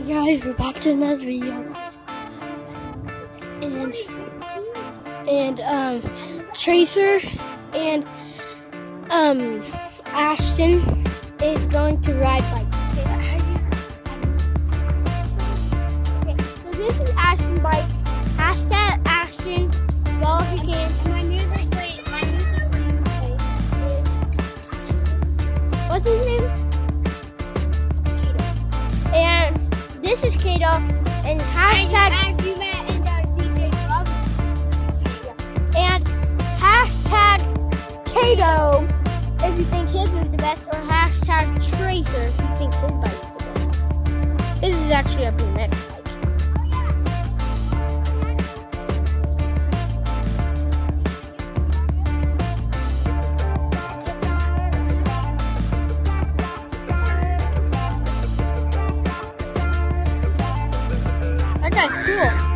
Hey guys, we're back to another video. And Tracer and Ashton is going to ride bikes. Okay, so this is Ashton Bikes. Hashtag Ashton, all if you can. My music what's his name? And this is Kato, and hashtag and hashtag Kato if you think his is the best, or hashtag Tracer if you think his bike's the best. This is actually a BMX bike. That guy's cool.